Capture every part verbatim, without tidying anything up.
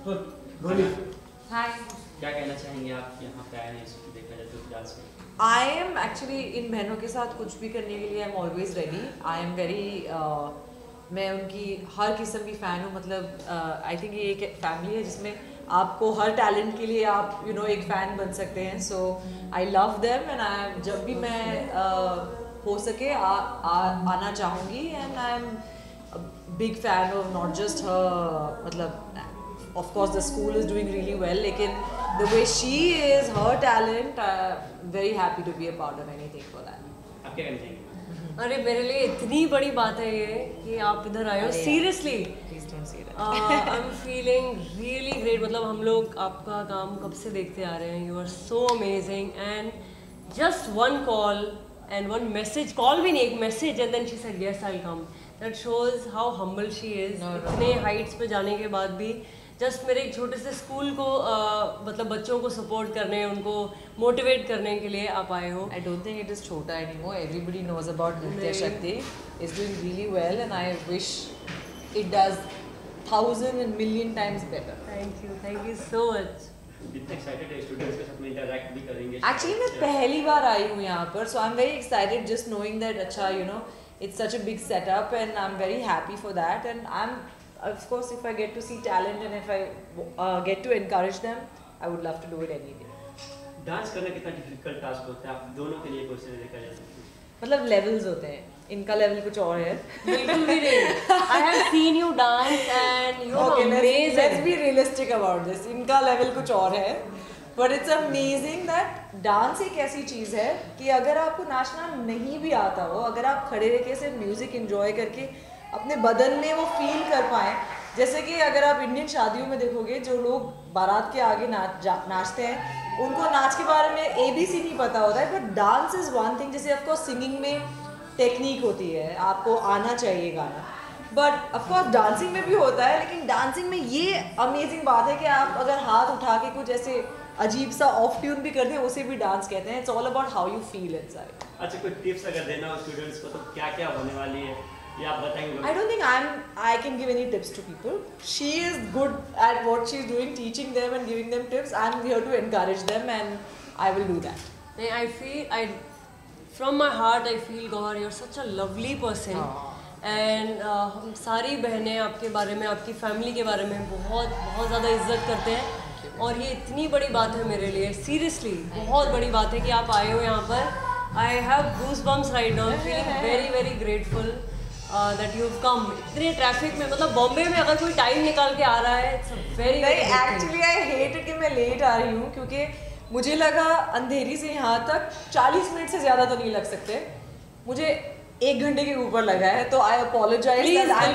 हाय, क्या कहना चाहेंगे आप यहाँ पे आए हैं इसको देखा जाए तो डांस में? आई एम एक्चुअली इन बहनों के साथ कुछ भी करने के लिए I am always ready. I am very मैं उनकी हर किस्म की फ़ैन हूँ. मतलब आई uh, थिंक ये एक फैमिली है जिसमें आपको हर टैलेंट के लिए आप यू you नो know, एक फ़ैन बन सकते हैं. So I love them and I जब भी मैं uh, हो सके आ, आ, आना चाहूँगी. And I am big fan of not just her. मतलब of course the school is doing really well, लेकिन the way she is, her talent, I'm very happy to be a part of anything for that. आप क्या कहना चाहेंगे? अरे मेरे लिए इतनी बड़ी बात है ये कि आप इधर आए हो. Seriously Please don't say that. I am feeling really great. मतलब हम लोग आपका काम कब से देखते आ रहे हैं. You are so amazing and just one call and one message. Call भी नहीं, एक message and then she said yes I will come. That shows how humble she is. इतने हाइट्स पे जाने के बाद भी जस्ट मेरे एक छोटे से स्कूल को uh, मतलब बच्चों को सपोर्ट करने, उनको मोटिवेट करने के लिए आप आए हो. I don't think it is छोटा anymore. Everybody knows about Nritya Shakti. It's doing really well and I wish it does thousand and million times better. Thank you thank you so much. इतने excited है students के साथ में interact भी करेंगे. Actually मैं पहली बार आई हूँ यहाँ पर, so I'm very excited just knowing that अच्छा you know it's such a big setup and I'm very happy for that. And I'm of course if I get to see talent and if I uh, get to encourage them, I would love to do it any day. Dance करना कितना difficult task होता है आप दोनों के लिए question देखा जाए तो? मतलब लेवल्स होते हैं. इनका लेवल कुछ और है. बिल्कुल भी नहीं. I have seen you dance and you are Okay, let's, amazing. let's be realistic about this. इनका लेवल कुछ और है. But it's amazing that dance एक ऐसी चीज़ है कि अगर आपको नाचना नहीं भी आता हो, अगर आप खड़े रह के सिर्फ म्यूजिक एंजॉय करके अपने बदन में वो फील कर पाएँ. जैसे कि अगर आप इंडियन शादियों में देखोगे जो लोग बारात के आगे नाच नाचते हैं उनको नाच के बारे में ए बी सी नहीं पता होता है. But dance is one thing. जैसे ऑफकोर्स सिंगिंग में टेक्निक होती है, आपको आना चाहिए गाना. बट ऑफकोर्स डांसिंग में भी होता है. लेकिन डांसिंग में ये अमेजिंग बात है कि आप अगर हाथ उठा के कुछ ऐसे अजीब सा ऑफ ट्यून भी कर दें उसे भी डांस कहते हैं. It's all about how you feel inside. अच्छा कोई टिप्स अगर देना हो स्टूडेंट्स को तो क्या क्या होने वाली है ये आप बताएंगे? I don't think I'm I can give any tips to people. She is good at what she's doing, teaching them and giving them tips. I'm here to encourage them and I will do that. I feel I from my heart I feel God you're such a lovely person. And uh, हम सारी बहनें आपके बारे में, आपकी family के बारे में बहुत बहुत ज़्यादा इज्जत करते हैं. और ये इतनी बड़ी बात है मेरे लिए. सीरियसली बहुत बड़ी बात है कि आप आए हो यहाँ पर. I have goose bumps right now. Feeling very very grateful that you have come. इतने ट्रैफिक में, मतलब बॉम्बे में अगर कोई टाइम निकाल के आ रहा है it's very very. Actually I hate it कि मैं लेट आ रही हूँ क्योंकि मुझे लगा अंधेरी से यहाँ तक चालीस मिनट से ज़्यादा तो नहीं लग सकते. मुझे एक घंटे के ऊपर लगा है तो आई अपोलोजाइज.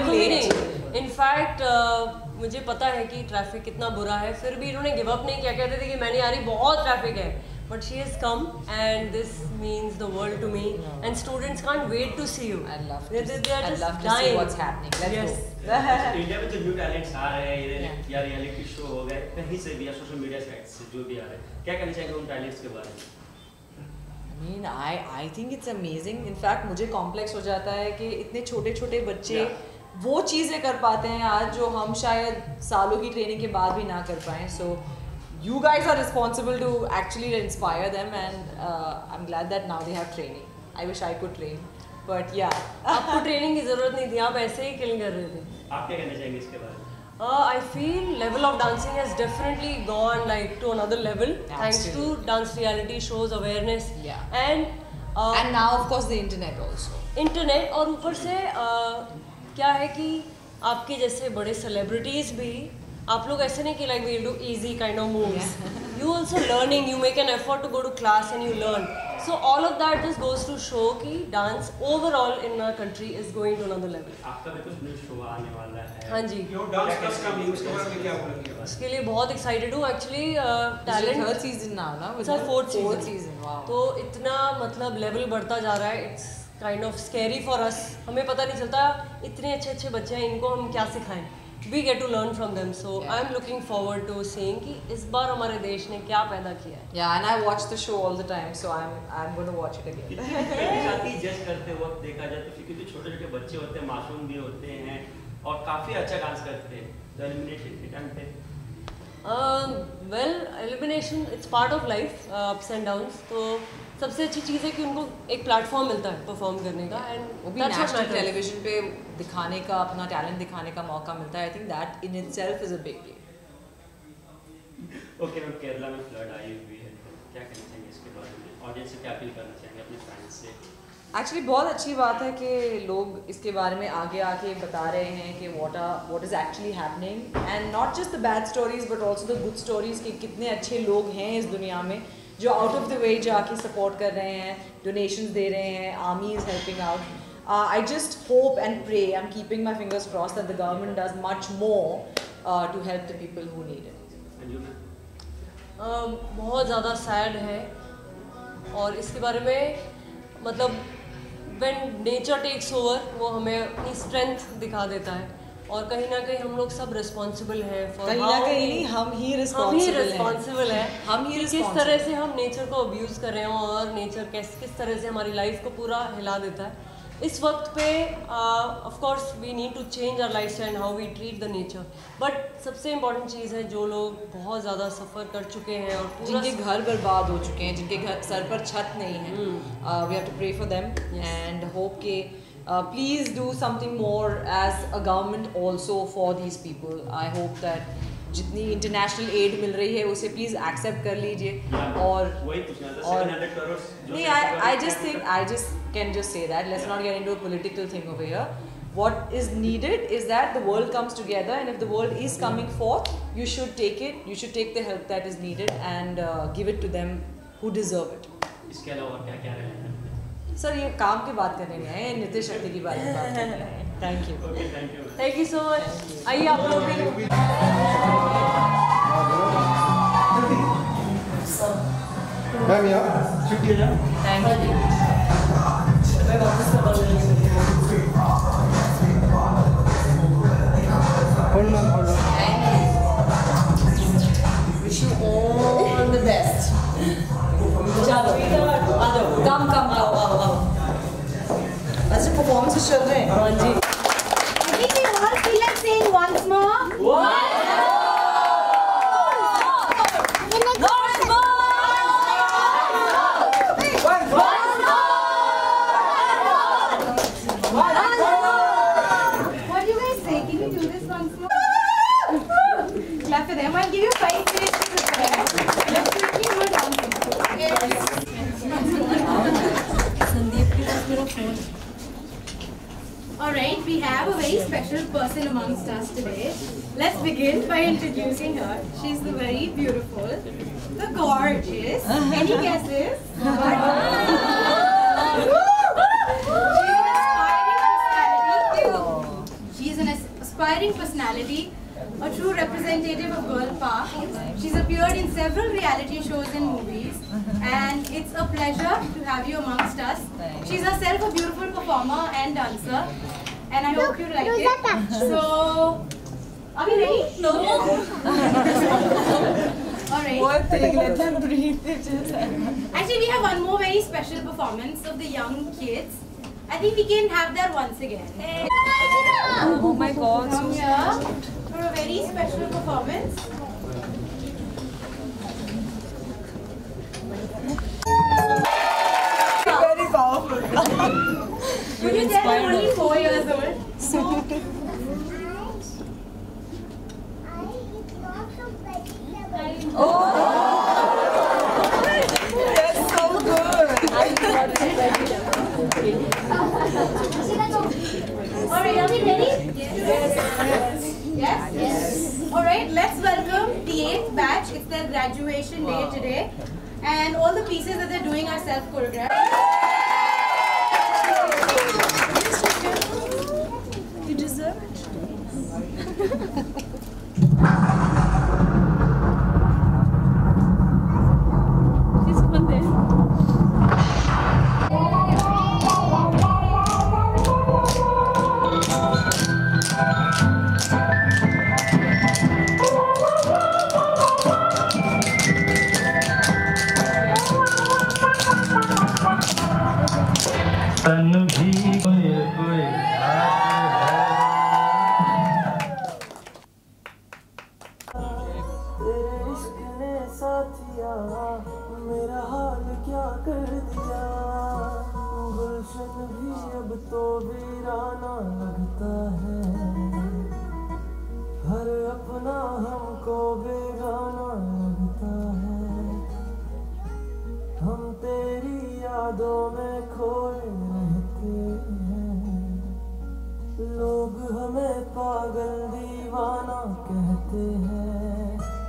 इनफैक्ट मुझे पता है कि ट्रैफिक कितना बुरा है, फिर भी इन्होंने गिव अप नहीं किया. कहते थे कि मैं नहीं आ रही, बहुत ट्रैफिक है. But she has come and this means the world to me. No. And students can't wait to see you. I'd love to, they, they, they are I'd just love to dying. see what's happening. Let's yes. go. India में जो new talents आ रहे हैं ये या reality show हो गए कहीं से भी या सोशल मीडिया साइट्स से जो भी आ रहे हैं, क्या कहना चाहेंगे उन टैलेंट्स के बारे में? I mean, I I think it's amazing. In fact, मुझे कॉम्प्लेक्स हो जाता है कि इतने छोटे छोटे बच्चे yeah. वो चीज़ें कर पाते हैं आज जो हम शायद सालों की ट्रेनिंग के बाद भी ना कर पाएँ. So you guys are responsible to actually inspire them and uh, I'm glad that now they have training. I wish I could train, but yeah. आपको ट्रेनिंग की जरूरत नहीं थी, आप ऐसे ही किल कर रहे थे. आप क्या कहना चाहेंगे इसके बारे में? Uh, I feel level of dancing has definitely gone like to another level. Absolutely. Thanks to dance reality shows, awareness. Yeah. And uh, and now of course the internet also. Internet और ऊपर से uh, क्या है कि आपके जैसे बड़े celebrities भी आप लोग ऐसे नहीं कि like we'll do easy kind of moves. Yeah. You also learning. You make an effort to go to class and you learn. So all of that just goes to show कि dance overall in our country is going to another level. आपका भी कुछ new show आने वाला है. हाँ जी. यो dance class का भी उसके बारे में क्या बोलेंगे? इसके लिए बहुत एक्साइटेड हूँ actually. Talent third season now ना. Sir fourth season. वाओ. तो इतना मतलब लेवल बढ़ता जा रहा है. It's kind of scary for us. हमें पता नहीं चलता इतने अच्छे अच्छे बच्चे हैं, इनको हम क्या सिखाएं. We get to learn from them, so yeah. I'm looking forward to seeing कि इस बार हमारे देश ने क्या पैदा किया है. Yeah, and I watch the show all the time, so I'm I'm going to watch it again. कितनी जज करते वक्त देखा जाए तो क्योंकि छोटे छोटे बच्चे होते हैं, मासूम भी होते हैं और काफी अच्छा डांस करते हैं, तो एलिमिनेशन के टाइम पे well elimination it's part of life, ups and downs. तो सबसे अच्छी चीज़ है कि उनको एक प्लेटफॉर्म मिलता है परफॉर्म करने का, एंड वो भी नेशनल टेलीविजन पे दिखाने का, अपना टैलेंट दिखाने का मौका मिलता है. I think that in itself is a big deal. Okay ma'am, Kerala में फ्लड आई हुई है, क्या कहना चाहेंगे इसके बारे में? ऑडियंस से क्या अपील करना चाहेंगे अपने फैंस से? एक्चुअली बहुत अच्छी बात है कि लोग इसके बारे में आगे आके बता रहे हैं कि what are what is actually happening, and not just the bad stories but also the good stories कि कितने अच्छे लोग हैं इस दुनिया में जो आउट ऑफ द वे जाके सपोर्ट कर रहे हैं, डोनेशंस दे रहे हैं, army is helping out. I just hope and pray, I am keeping my fingers cross that the government does much more to help the people who need it. बहुत ज़्यादा sad है, और इसके बारे में मतलब व्हेन नेचर टेक्स ओवर वो हमें अपनी स्ट्रेंथ दिखा देता है, और कहीं ना कहीं हम लोग सब रिस्पॉन्सिबल हैं फॉर कहीं ना कहीं नहीं, हम ही रिस्पॉन्सिबल हैं हम ही किस तरह से हम नेचर को अब्यूज़ कर रहे हो, और नेचर किस किस तरह से हमारी लाइफ को पूरा हिला देता है. इस वक्त पे of course we need to change our lifestyle, how we treat the nature. But सबसे इम्पॉर्टेंट चीज़ है जो लोग बहुत ज़्यादा सफ़र कर चुके हैं और पूरा जिनके घर बर्बाद हो चुके हैं, जिनके घर सर पर छत नहीं है, we have to pray for them and hope के please do something more as a government also for these people. I hope that जितनी इंटरनेशनल एड मिल रही है उसे प्लीज़ एक्सेप्ट कर लीजिए. और और नहीं, I I just think I just can just say that let's not get into a political thing over here. What is needed is that the world comes together, and if the world is coming forth, you should take it. You should take the help that is needed and uh, give it to them who deserve it. इसके अलावा क्या क्या रहेगा? Sir ये काम की बात करने नहीं आए, नृत्य शक्ति की बात करने आए. Thank you. Okay, thank you. Thank you so much. आइए आप लोग भी. मैम यार शुक्रिया. Thank you. hold on hold on. Wish you all the best. चलो आ जाओ, कम कम आओ आओ आओ. ऐसे परफॉर्मेंसेस चल रहे हैं. हाँ जी. I think we all feel like saying once more. Once What do you guys say? Can you do this once more? Clap for them. I'll give you five minutes to prepare. Let's quickly go dancing. Alright, we have a very special person amongst us today. Let's begin by introducing her. She's the very beautiful, the gorgeous. Any guesses? She's an aspiring personality, a true representative of Girl Power. She's appeared in several reality shows and movies, and it's a pleasure to have you amongst us. She's herself a beautiful performer and dancer, and I hope you like it. So, are we ready? No. Alright. What thing? Let them breathe. Actually, we have one more very special performance of the young kids. I think we can have that once again. Oh my God. Come here for a very special performance. Very powerful. Could you tell I'm only four years old? So, That's so good. alright, are we ready? Yes. Yes? Yes. Alright, let's welcome the eighth batch. It's their graduation day today. And all the pieces that they're doing are self-choreographed. You deserve it. तन भी कोई कोई साथिया मेरा हाल क्या कर दिया, गुलशन भी अब तो वीराना लगता है, हर अपना हमको बेगाना लगता है, हम तेरी यादों में खोए रहते हैं, लोग हमें पागल दीवाना कहते हैं।